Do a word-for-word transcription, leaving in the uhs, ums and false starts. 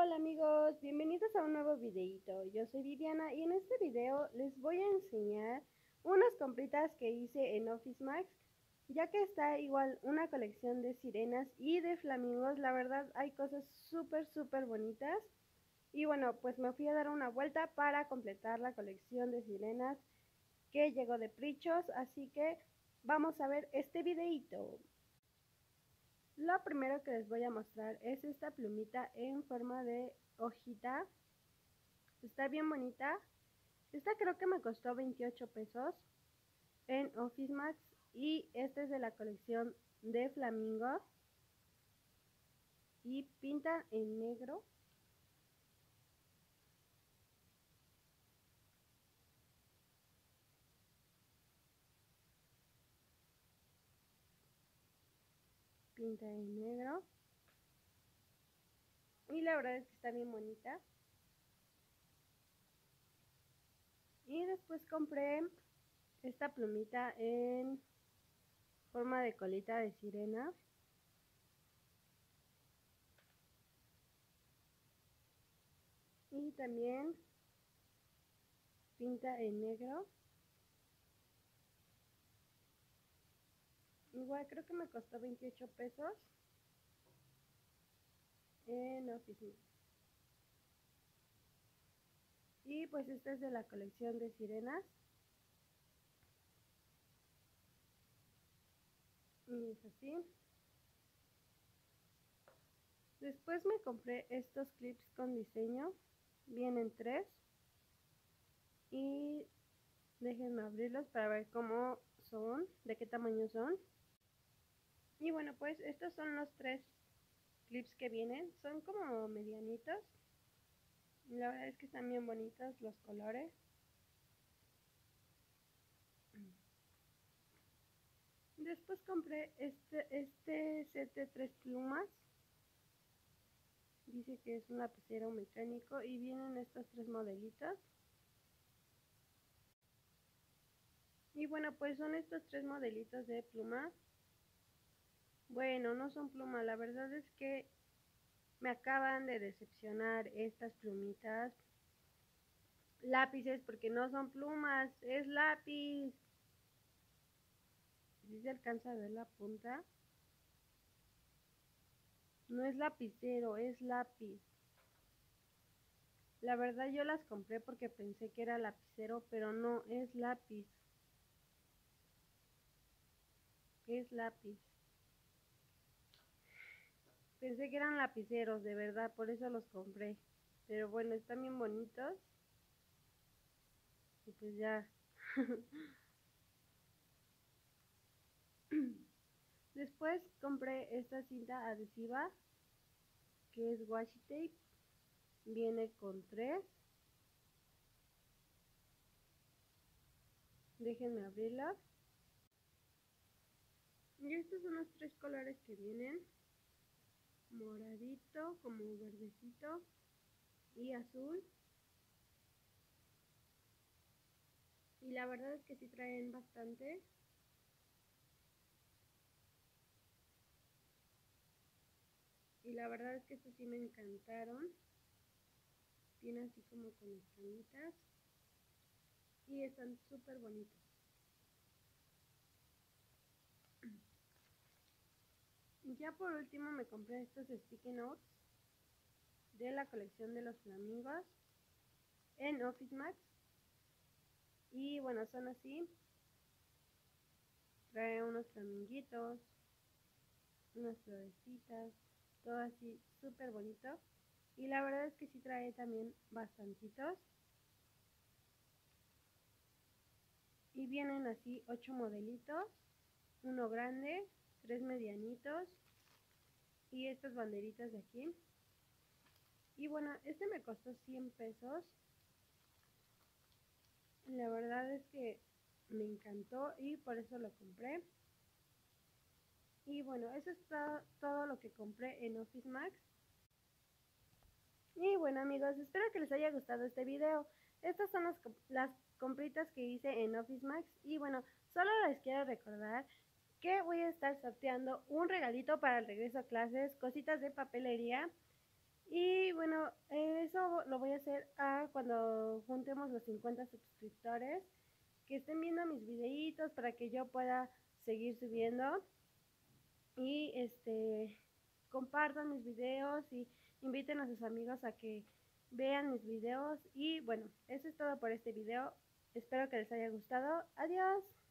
Hola amigos, bienvenidos a un nuevo videito. Yo soy Viviana y en este video les voy a enseñar unas compritas que hice en Office Max, ya que está igual una colección de sirenas y de flamingos. La verdad hay cosas súper súper bonitas y bueno, pues me fui a dar una vuelta para completar la colección de sirenas que llegó de Prichos, así que vamos a ver este videito. Lo primero que les voy a mostrar es esta plumita en forma de hojita. Está bien bonita. Esta creo que me costó veintiocho pesos en Office Max y esta es de la colección de Flamingo y pinta en negro. Pinta en negro. Y la verdad es que está bien bonita. Y después compré esta plumita en forma de colita de sirena. Y también pinta en negro. Igual creo que me costó veintiocho pesos en Office Max. Y pues esta es de la colección de sirenas. Y es así. Después me compré estos clips con diseño. Vienen tres. Y déjenme abrirlos para ver cómo son, de qué tamaño son. Y bueno, pues estos son los tres clips que vienen. Son como medianitos. La verdad es que están bien bonitos los colores. Después compré este, este set de tres plumas. Dice que es un lapicero mecánico y vienen estos tres modelitos. Y bueno, pues son estos tres modelitos de pluma. Bueno, no son pluma, la verdad es que me acaban de decepcionar estas plumitas. Lápices, porque no son plumas, es lápiz. ¿Sí se alcanza a ver la punta? No es lapicero, es lápiz. La verdad yo las compré porque pensé que era lapicero, pero no, es lápiz. Es lápiz. Pensé que eran lapiceros, de verdad, por eso los compré. Pero bueno, están bien bonitos. Y pues ya. Después compré esta cinta adhesiva, que es washi tape. Viene con tres. Déjenme abrirla. Y estos son los tres colores que vienen. Moradito, como verdecito y azul. Y la verdad es que sí traen bastante. Y la verdad es que estos sí me encantaron. Vienen así como con escamitas. Y están súper bonitos. Ya por último me compré estos sticky notes de la colección de los flamingos en Office Max. Y bueno, son así. Trae unos flaminguitos, unas florecitas, todo así súper bonito. Y la verdad es que sí trae también bastantitos. Y vienen así ocho modelitos, uno grande, tres medianitos y estas banderitas de aquí. Y bueno, este me costó cien pesos. La verdad es que me encantó y por eso lo compré. Y bueno, eso es todo, todo lo que compré en Office Max. Y bueno amigos, espero que les haya gustado este video. Estas son las, las compritas que hice en Office Max. Y bueno, solo les quiero recordar que voy a estar sorteando un regalito para el regreso a clases, cositas de papelería. Y bueno, eso lo voy a hacer a cuando juntemos los cincuenta suscriptores que estén viendo mis videitos para que yo pueda seguir subiendo. Y este compartan mis videos y inviten a sus amigos a que vean mis videos. Y bueno, eso es todo por este video. Espero que les haya gustado. Adiós.